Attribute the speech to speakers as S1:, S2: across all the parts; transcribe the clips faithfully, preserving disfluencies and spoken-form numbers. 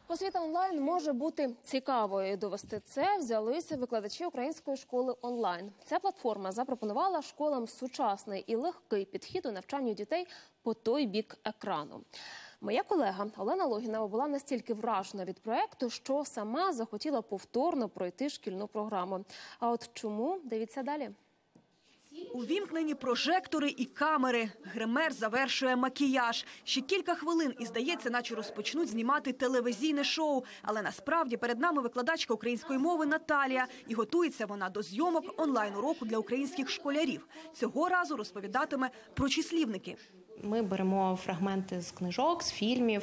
S1: Освіта онлайн може бути цікавою. Довести це взялися викладачі української школи онлайн. Ця платформа запропонувала школам сучасний і легкий підхід у навчанню дітей по той бік екрану. Моя колега Олена Логінова була настільки вражена від проєкту, що сама захотіла повторно пройти шкільну програму. А от чому? Дивіться далі.
S2: Увімкнені прожектори і камери. Гример завершує макіяж. Ще кілька хвилин і, здається, наче розпочнуть знімати телевізійне шоу. Але насправді перед нами викладачка української мови Наталія. І готується вона до зйомок онлайн-уроку для українських школярів. Цього разу розповідатиме про числівники.
S3: Ми беремо фрагменти з книжок, з фільмів.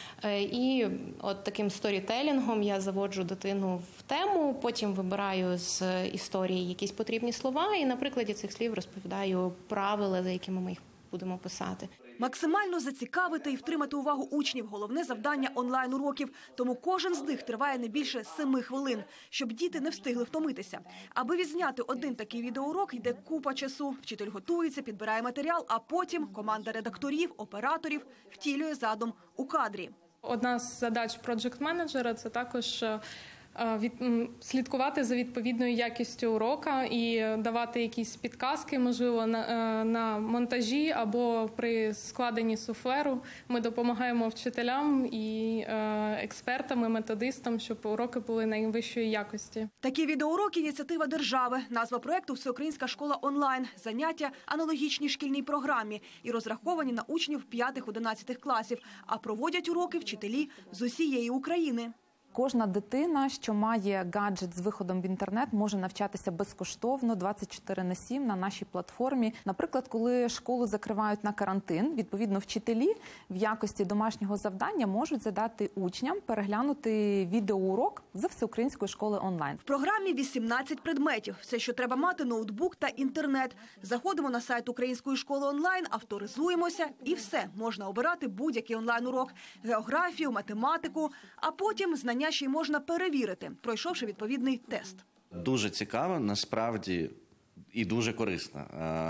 S3: І от таким сторітелінгом я заводжу дитину в тему, потім вибираю з історії якісь потрібні слова і на прикладі цих слів розповідаю правила, за якими ми їх будемо писати.
S2: Максимально зацікавити і втримати увагу учнів – головне завдання онлайн-уроків. Тому кожен з них триває не більше семи хвилин, щоб діти не встигли втомитися. Аби відзняти один такий відеоурок, йде купа часу. Вчитель готується, підбирає матеріал, а потім команда редакторів, операторів втілює задум у кадрі.
S4: Одна з задач проджект-менеджера – це також від, слідкувати за відповідною якістю урока і давати якісь підказки, можливо, на, на монтажі або при складенні суфлеру. Ми допомагаємо вчителям і експертам, і методистам, щоб уроки були найвищої якості.
S2: Такі відеоуроки – ініціатива держави. Назва проєкту «Всеукраїнська школа онлайн». Заняття аналогічні шкільній програмі і розраховані на учнів п'ятих-одинадцятих класів. А проводять уроки вчителі з усієї України.
S5: Кожна дитина, що має гаджет з виходом в інтернет, може навчатися безкоштовно двадцять чотири на сім на нашій платформі. Наприклад, коли школу закривають на карантин, відповідно, вчителі в якості домашнього завдання можуть задати учням переглянути відеоурок з Всеукраїнської школи онлайн.
S2: В програмі вісімнадцять предметів. Все, що треба мати – ноутбук та інтернет. Заходимо на сайт Української школи онлайн, авторизуємося і все. Можна обирати будь-який онлайн-урок – географію, математику, а потім знання ще й можна перевірити, пройшовши відповідний тест.
S6: Дуже цікаво, насправді, і дуже корисно,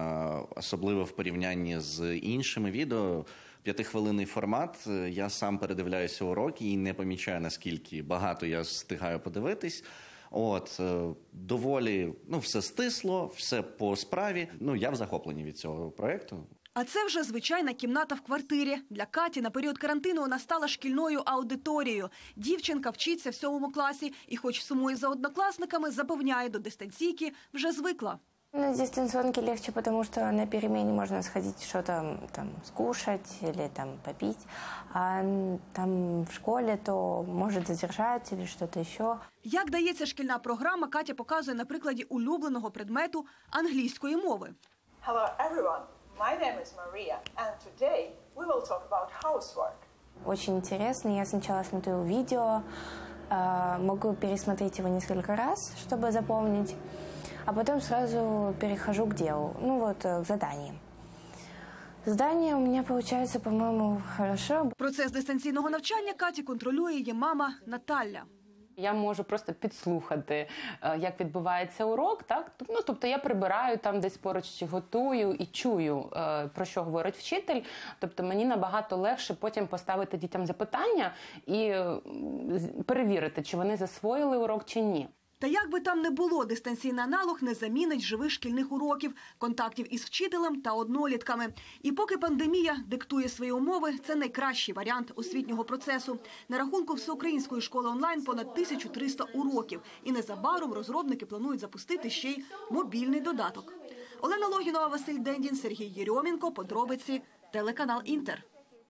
S6: особливо в порівнянні з іншими відео. П'ятихвилинний формат, я сам передивляюся уроки і не помічаю, наскільки багато я встигаю подивитись. От, доволі, ну, все стисло, все по справі. Ну, я в захопленні від цього проєкту.
S2: А це вже звичайна кімната в квартирі. Для Каті на період карантину вона стала шкільною аудиторією. Дівчинка вчиться в сьомому класі і, хоч сумує за однокласниками, запевняє, до дистанційки вже звикла.
S7: На дистанционке легче, потому что на перемене можно сходить что-то там скушать или там попить, а там в школе то может задержать или что-то еще.
S2: Як дається шкільна програма, Катя показує на прикладі улюбленого предмету англійської мови.
S8: Hello everyone, my name is Maria, and today we will talk about housework.
S7: Очень интересно. Я сначала смотрю видео, могу пересмотреть его несколько раз, чтобы запомнить. А потом сразу перехожу к делу, ну вот, к заданиям. Задання у мене виходить, по-моєму, хорошо.
S2: Процес дистанційного навчання Каті контролює її мама Наталя.
S9: Я можу просто підслухати, як відбувається урок, так? Ну, тобто я прибираю там десь поруч, чи готую і чую, про що говорить вчитель. Тобто мені набагато легше потім поставити дітям запитання і перевірити, чи вони засвоїли урок, чи ні.
S2: Та як би там не було, дистанційний аналог не замінить живих шкільних уроків, контактів із вчителем та однолітками. І поки пандемія диктує свої умови, це найкращий варіант освітнього процесу. На рахунку Всеукраїнської школи онлайн понад тисяча триста уроків. І незабаром розробники планують запустити ще й мобільний додаток. Олена Логінова, Василь Дендін, Сергій Єрьомінко. Подробиці. Телеканал «Інтер».